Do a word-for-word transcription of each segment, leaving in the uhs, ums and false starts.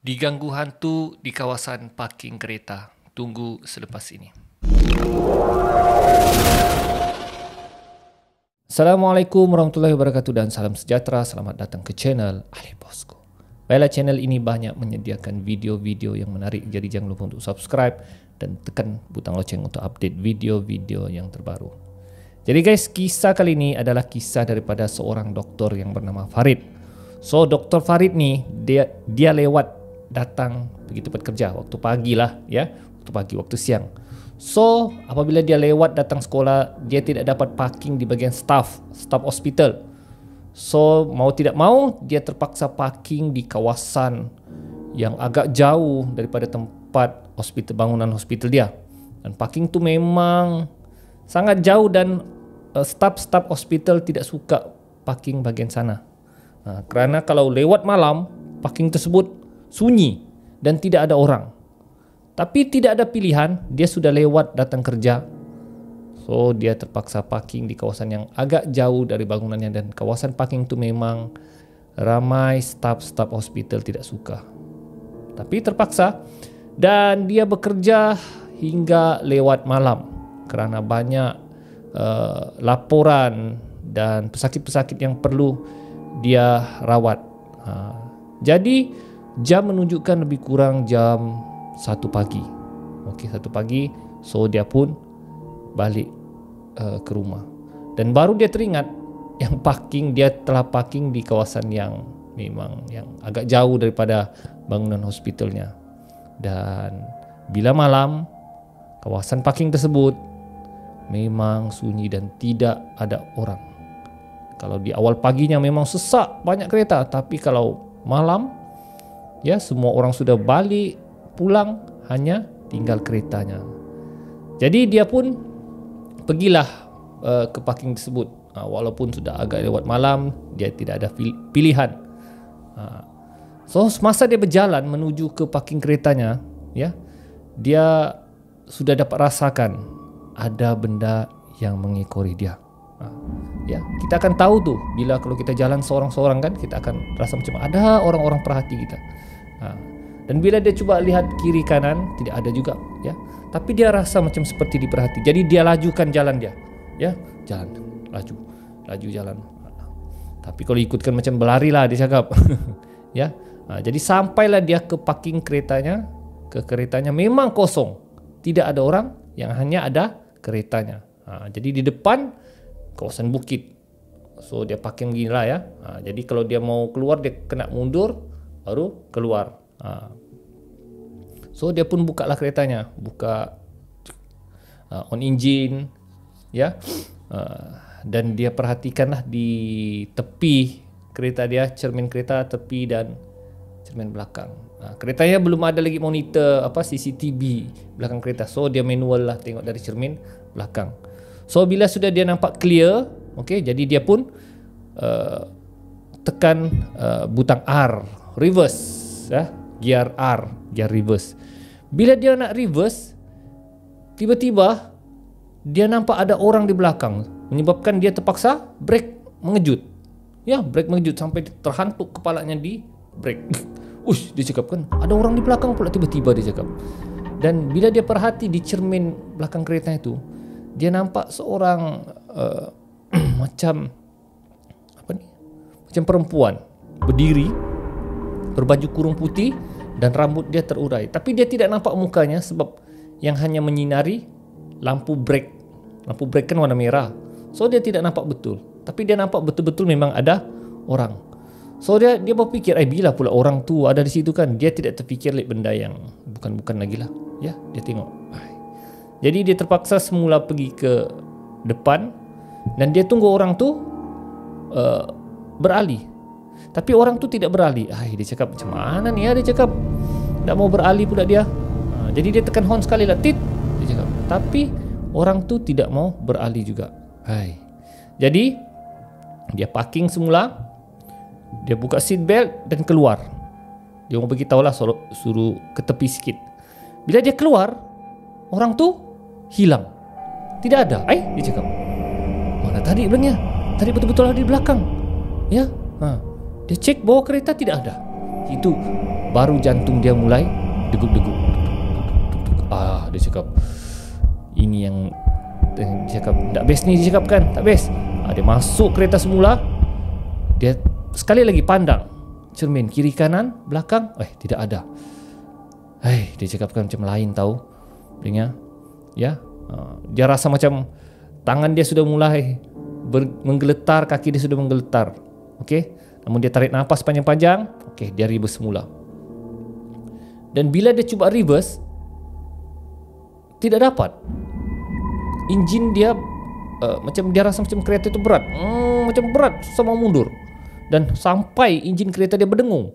Diganggu hantu di kawasan parking kereta. Tunggu selepas ini. Assalamualaikum warahmatullahi wabarakatuh dan salam sejahtera. Selamat datang ke channel Ali Bosco. Baiklah, channel ini banyak menyediakan video-video yang menarik. Jadi jangan lupa untuk subscribe dan tekan butang loceng untuk update video-video yang terbaru. Jadi guys, kisah kali ini adalah kisah daripada seorang doktor yang bernama Farid. So, doktor Farid ni dia dia lewat datang pergi tempat kerja waktu pagi lah, ya, waktu pagi, waktu siang. So, apabila dia lewat datang sekolah, dia tidak dapat parking di bahagian staff, staff hospital. So, mau tidak mau, dia terpaksa parking di kawasan yang agak jauh daripada tempat hospital, bangunan hospital dia. Dan parking tu memang sangat jauh dan uh, staff-staff hospital tidak suka parking bahagian sana. Nah, kerana kalau lewat malam, parking tersebut sunyi dan tidak ada orang. Tapi tidak ada pilihan, dia sudah lewat datang kerja. So, dia terpaksa parking di kawasan yang agak jauh dari bangunannya, dan kawasan parking itu memang ramai staf-staf hospital tidak suka. Tapi terpaksa, dan dia bekerja hingga lewat malam kerana banyak uh, laporan dan pesakit-pesakit yang perlu dia rawat. Uh, jadi jam menunjukkan lebih kurang jam satu pagi. Okey, satu pagi. So, dia pun balik uh, ke rumah. Dan baru dia teringat yang parking, dia telah parking di kawasan yang memang yang agak jauh daripada bangunan hospitalnya. Dan bila malam, kawasan parking tersebut memang sunyi dan tidak ada orang. Kalau di awal paginya memang sesak, banyak kereta. Tapi kalau malam, ya, semua orang sudah balik pulang, hanya tinggal keretanya. Jadi dia pun pergilah uh, ke parking tersebut. Uh, walaupun sudah agak lewat malam, dia tidak ada pilihan. Uh, so semasa dia berjalan menuju ke parking keretanya, ya, dia sudah dapat rasakan ada benda yang mengikori dia. Uh, ya, kita akan tahu tuh bila kalau kita jalan seorang-seorang kan, kita akan rasa macam ada orang-orang perhati kita. Ha. Dan bila dia cuba lihat kiri kanan, tidak ada juga, ya. Tapi dia rasa macam seperti diperhati. Jadi dia lajukan jalan dia, ya, jalan, laju, laju jalan. Tapi kalau ikutkan macam berlari lah dia cakap, ya. Ha. Jadi sampailah dia ke parking keretanya, ke keretanya memang kosong, tidak ada orang, yang hanya ada keretanya. Ha. Jadi di depan kawasan bukit. So dia parking gini lah, ya. Ha. Jadi kalau dia mau keluar, dia kena mundur baru keluar. Ha. So dia pun buka lah keretanya, buka uh, on engine, ya, uh, dan dia perhatikanlah di tepi kereta dia, cermin kereta tepi dan cermin belakang. Ha. Keretanya belum ada lagi monitor apa C C T V belakang kereta. So dia manual lah tengok dari cermin belakang. So bila sudah dia nampak clear, okey, jadi dia pun uh, tekan uh, butang R, reverse, ya, gear R, gear reverse. Bila dia nak reverse, tiba-tiba dia nampak ada orang di belakang, menyebabkan dia terpaksa brake mengejut. Ya, brake mengejut sampai terhantuk kepalanya di brake. Ush, dia cakap kan, ada orang di belakang pula tiba-tiba, dia cakap. Dan bila dia perhati di cermin belakang kereta itu, dia nampak seorang uh, macam apa ni? Macam perempuan berdiri, berbaju kurung putih dan rambut dia terurai. Tapi dia tidak nampak mukanya sebab yang hanya menyinari lampu brake. Lampu brake kan warna merah. So dia tidak nampak betul. Tapi dia nampak betul-betul memang ada orang. So dia dia berfikir, eh bila pula orang tu ada di situ kan. Dia tidak terfikir lihat benda yang bukan-bukan lagi lah. Ya, dia tengok. Jadi dia terpaksa semula pergi ke depan dan dia tunggu orang tu uh, beralih. Tapi orang tu tidak beralih. Ah, dia cakap macam mana ni ya, dia cakap tak mau beralih pula dia. Ha, jadi dia tekan horn sekali lah, tit, dia cakap. Tapi orang tu tidak mau beralih juga. Hai. Jadi dia parking semula, dia buka seat belt dan keluar. Dia mau beritahu lah, suruh, suruh ke tepi sikit. Bila dia keluar, orang tu hilang. Tidak ada. Ai, dia cakap, mana tadi bilangnya? Tadi betul-betul ada di belakang. Ya. Ha. Dia cek bawa kereta tidak ada. Itu baru jantung dia mulai degup-degup. Ah, dia cakap, ini yang dia cakap, tak best ni dia cakap kan, tak best. Ah, dia masuk kereta semula. Dia sekali lagi pandang cermin kiri kanan belakang, eh tidak ada. Hei, dia cakapkan macam lain tahu. Dia ya, uh, dia rasa macam tangan dia sudah mulai ber- menggeletar, kaki dia sudah menggeletar. Okey, namun dia tarik nafas panjang-panjang. Okey, dia reverse semula. Dan bila dia cuba reverse, tidak dapat. Enjin dia uh, macam dia rasa macam kereta itu berat, hmm, macam berat, susah mau mundur. Dan sampai enjin kereta dia berdengung,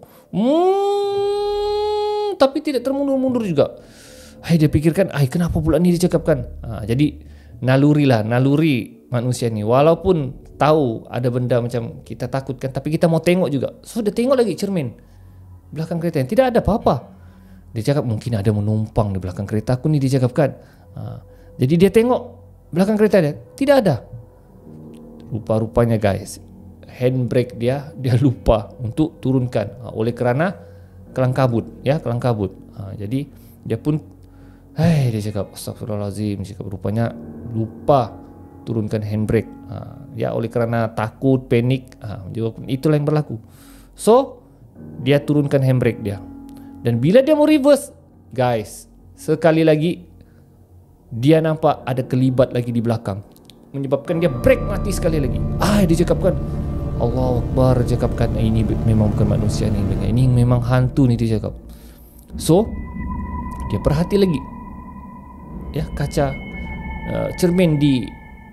hmm, tapi tidak termundur-mundur juga. Hai, dia pikirkan, ai kenapa pula ni dia cakapkan. Ha, jadi naluri lah, naluri manusia ni. Walaupun tahu ada benda macam kita takutkan, tapi kita mau tengok juga. So dia tengok lagi cermin belakang kereta yang tidak ada apa-apa. Dia cakap mungkin ada menumpang di belakang kereta aku ni, dia cakapkan. Ha, jadi dia tengok belakang kereta dia, tidak ada. Rupa-rupanya guys, handbrake dia dia lupa untuk turunkan. Ha, oleh kerana kelang kabut, ya kelang kabut. Ha, jadi dia pun, hei, dia cakap astagfirullahaladzim, dia cakap rupanya lupa turunkan handbrake. Ha, ya oleh kerana takut, panik, ha, itulah yang berlaku. So dia turunkan handbrake dia. Dan bila dia mau reverse, guys, sekali lagi dia nampak ada kelibat lagi di belakang, menyebabkan dia brake mati sekali lagi. Ah, dia cakapkan, Allahu Akbar, dia cakapkan ini memang bukan manusia ni, ini memang hantu ni, dia cakap. So dia perhati lagi, ya, kaca uh, cermin di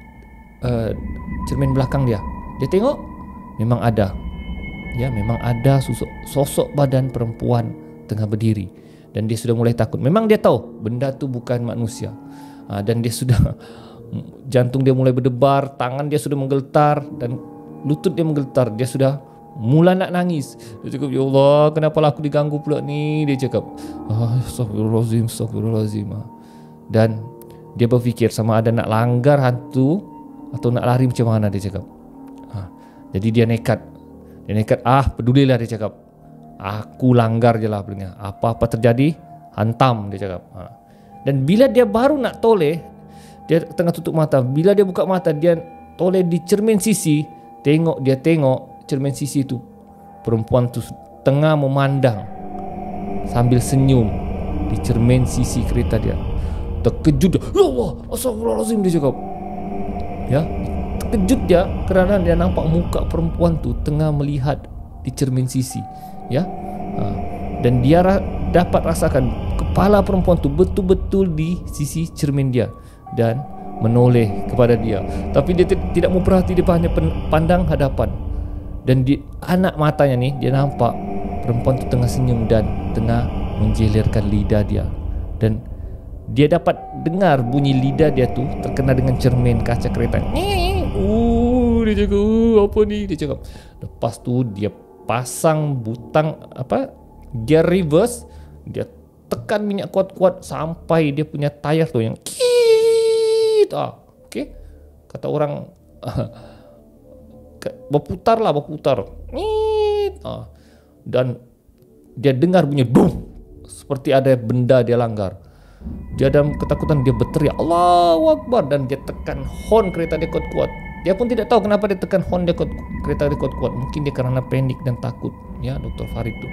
uh, cermin belakang dia. Dia tengok memang ada, ya memang ada sosok, sosok badan perempuan tengah berdiri. Dan dia sudah mulai takut. Memang dia tahu benda tu bukan manusia. uh, Dan dia sudah jantung dia mulai berdebar, tangan dia sudah menggeletar, dan lutut dia menggetar. Dia sudah mula nak nangis. Dia cakap, ya Allah, kenapa lah aku diganggu pula ni, dia cakap. ah, Astagfirullahaladzim, Astagfirullahaladzim. Dan dia berfikir sama ada nak langgar hantu atau nak lari macam mana, dia cakap. ha. Jadi dia nekat. Dia nekat, ah pedulilah, dia cakap. Aku langgar je lah, apa-apa terjadi hantam, dia cakap. ha. Dan bila dia baru nak toleh, dia tengah tutup mata. Bila dia buka mata, dia toleh di cermin sisi. Tengok, dia tengok cermin sisi tu, perempuan tu tengah memandang sambil senyum di cermin sisi kereta dia. Terkejut dia, ya Allah, astagfirullahaladzim, dia cakap. Ya, terkejut dia kerana dia nampak muka perempuan tu tengah melihat di cermin sisi. Ya, ha. Dan dia ra- dapat rasakan kepala perempuan tu betul-betul di sisi cermin dia dan menoleh kepada dia. Tapi dia t- tidak mau perhati, dia hanya pandang hadapan. Dan di anak matanya ni, dia nampak perempuan tu tengah senyum dan tengah menjelirkan lidah dia. Dan dia dapat dengar bunyi lidah dia tu terkena dengan cermin kaca kereta. Uh, dia cakap, uh, apa ni, dia cakap. Lepas tu dia pasang butang apa, gear reverse. Dia tekan minyak kuat-kuat sampai dia punya tayar tu yang kit, ah, okey, kata orang berputar lah, berputar. Ah. Dan dia dengar bunyi boom, seperti ada benda dia langgar. Dia dalam ketakutan, dia berteriak Allahu Akbar, dan dia tekan horn kereta dia kuat-kuat. Dia pun tidak tahu kenapa dia tekan horn dia kuat, kereta dia kuat-kuat. Mungkin dia kerana panik dan takut, ya, Doktor Farid tu.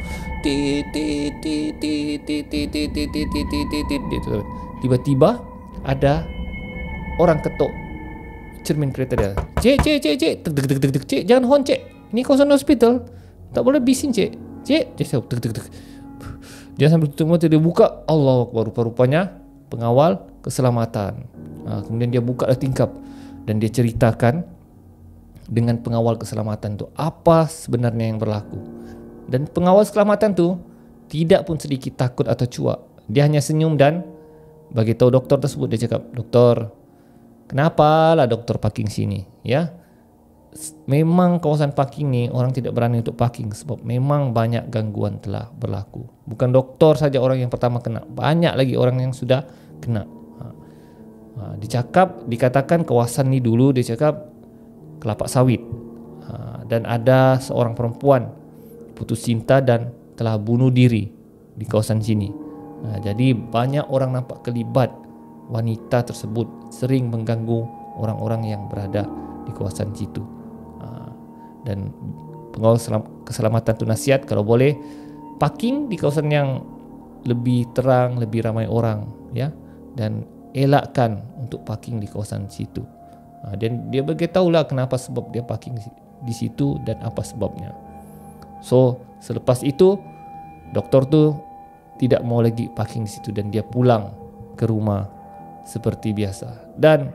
Tiba-tiba ada orang ketuk cermin kereta dia. Cik, cik, cik, cik, tek tek tek tek tek, cik, jangan horn, cik. Ini kawasan hospital, tak boleh bising, cik. Cik, dia tek tek tek. Dia sambil tutup mata, dia buka. Allahu Akbar, rupa-rupanya pengawal keselamatan. Ha, kemudian dia buka lah tingkap dan dia ceritakan dengan pengawal keselamatan tu apa sebenarnya yang berlaku. Dan pengawal keselamatan tu tidak pun sedikit takut atau cuak. Dia hanya senyum dan bagi tahu doktor tersebut. Dia cakap, doktor, kenapa lah doktor parking sini, ya? Memang kawasan parking ni orang tidak berani untuk parking sebab memang banyak gangguan telah berlaku. Bukan doktor saja orang yang pertama kena, banyak lagi orang yang sudah kena. Ha. Ha, dicakap, dikatakan kawasan ni dulu, dia cakap kelapa sawit. Ha, dan ada seorang perempuan putus cinta dan telah bunuh diri di kawasan sini. Nah, jadi banyak orang nampak kelibat wanita tersebut sering mengganggu orang-orang yang berada di kawasan situ. Dan pengawal keselamatan tu nasihat kalau boleh parking di kawasan yang lebih terang, lebih ramai orang, ya, dan elakkan untuk parking di kawasan situ. Dan dia beritahulah kenapa sebab dia parking di situ dan apa sebabnya. So selepas itu doktor tu tidak mau lagi parking di situ dan dia pulang ke rumah seperti biasa. Dan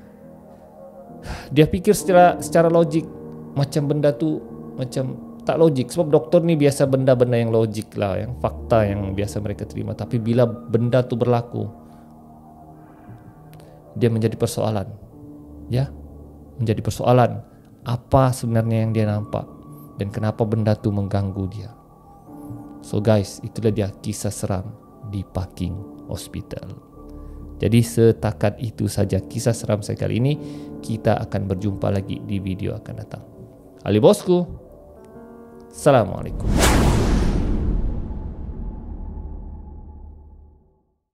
dia fikir secara secara logik macam benda tu macam tak logik, sebab doktor ni biasa benda-benda yang logik lah, yang fakta yang biasa mereka terima. Tapi bila benda tu berlaku, dia menjadi persoalan, ya, menjadi persoalan apa sebenarnya yang dia nampak dan kenapa benda tu mengganggu dia. So guys, itulah dia kisah seram di parking hospital. Jadi setakat itu saja kisah seram saya kali ini. Kita akan berjumpa lagi di video akan datang. Ali Bosku, Assalamualaikum.